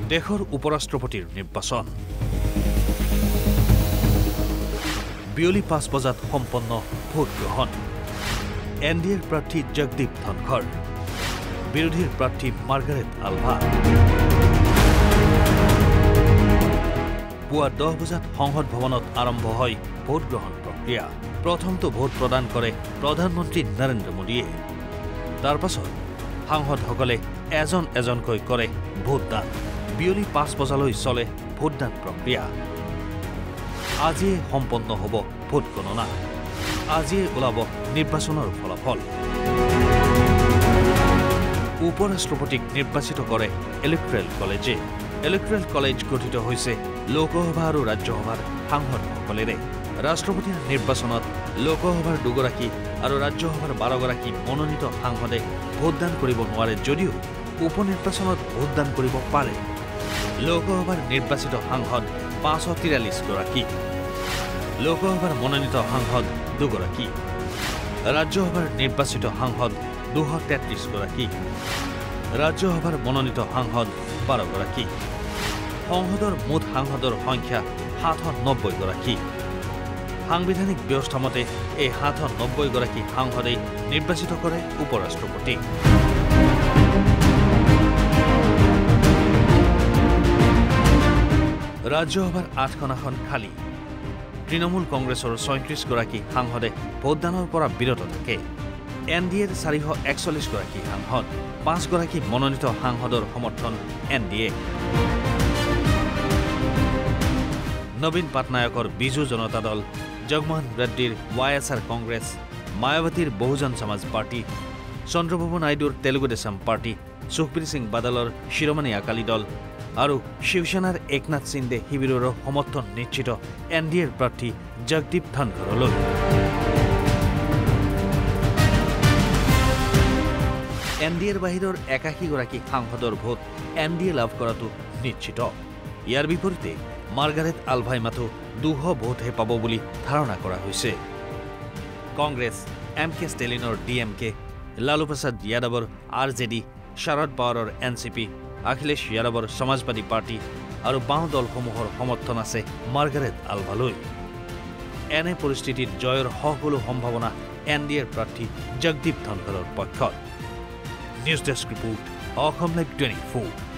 দেশৰ উপৰাষ্ট্ৰপতিৰ নিৰ্বাচন বিয়লি 5 বজাত সম্পন্ন ভোট গ্ৰহণ এনডিএৰ প্ৰাৰ্থী জগদীপ ধনখৰ বিৰোধীৰ প্ৰাৰ্থী মাৰ্গাৰেট আলভা পুৱা 10 বজাত সংসদ ভৱনত আৰম্ভ হয় ভোট গ্ৰহণ প্ৰক্ৰিয়া প্ৰথমটো ভোট প্ৰদান কৰে প্ৰধানমন্ত্ৰী নৰেন্দ্ৰ মোদীয়ে তাৰ পাছত সাংসদসকলে এজন এজনকৈ কৰে ভোটদান বিয়লি 5 বজালৈ চলে ভোটদান প্ৰক্ৰিয়া আজিয়ে সম্পন্ন হ'ব ভোট গণনা আজিয়ে ওলাব নিৰ্বাচনৰ ফলাফল উপৰাষ্ট্ৰপতিক নিৰ্বাচিত কৰে ইলেক্ট্ৰেল কলেজে ইলেক্ট্ৰেল কলেজ গঠিত হৈছে লোকসভা আৰু ৰাজ্যসভাৰ সাংসদসকলেৰে ৰাষ্ট্ৰপতিৰ নিৰ্বাচনত লোকসভাৰ 2 গৰাকী আৰু ৰাজ্যসভাৰ 12 গৰাকী মনোনীত সাংসদে ভোটদান কৰিব নোৱাৰে যদিও উপনিৰ্বাচনত ভোটদান কৰিব পাৰে লোকসভাৰ নিৰ্বাচিত সাংসদ 543 গৰাকী লোকসভাৰ মনোনীত সাংসদ 2 গৰাকী ৰাজ্যসভাৰ নিৰ্বাচিত সাংসদ 233 গৰাকী ৰাজ্যসভাৰ মনোনীত সাংসদ 12 গৰাকী সংসদৰ মুঠ সাংসদৰ সংখ্যা 790 গৰাকী সাংবিধানিক ব্যৱস্থা মতে এই 790 গৰাকী সাংসদে নিৰ্বাচিত কৰে উপৰাষ্ট্ৰপতি ৰাজ্যসভাৰ 8খন আসন খালী তৃণমূল কংগ্ৰেছৰ 37 গৰাকী সাংসদে ভোটদানৰ পৰা বিৰত থাকে এনডিএৰ 441 গৰাকী সাংসদ 5 গৰাকী মনোনীত সাংসদৰ সমৰ্থন এনডিএ নবীন পাটনায়কৰ বিজু জনতা দল জগমোহন ৰেড্ডিৰ ৱাইএছআৰ কংগ্ৰেছ মায়াৱতীৰ বহুজন সমাজ পাৰ্টি চন্দ্ৰবাবু নাইডুৰ তেলেগু দেশম পাৰ্টি সুখবীৰ সিং বাদলৰ শিৰোমণি আকালী দল আৰু শিৱসেনাৰ একনাথ সিন্ধে শিবিৰৰো সমৰ্থন নিশ্চিত এনডিএৰ প্ৰাৰ্থী জগদীপ ধনখৰলৈ এনডিএৰ বাহিৰৰ 81 গৰাকী সাংসদৰ ভোট এনডিএ লাভ কৰাটো নিশ্চিত ইয়াৰ বিপৰীতে মাৰ্গাৰেট আলভাই মাথো 200 ভোটহে পাব বুলি ধাৰণা কৰা হৈছে কংগ্ৰেছ এমকে ষ্টেলিনৰ ডিএমকে লালু প্ৰসাদ যাদৱৰ আৰজেডি শৰদ পাৱাৰৰ এনচিপি অখিলেশ যাদৱৰ সমাজবাদী পাৰ্টি আৰু বাওঁ দলসমূহৰ সমৰ্থন আছে মাৰ্গাৰেট আলভালৈ এনে পৰিস্থিতিত জয়ৰ সকলো সম্ভাৱনা এনডিএৰ প্ৰাৰ্থী জগদীপ ধনখৰৰ পক্ষত news desk report Asom live 24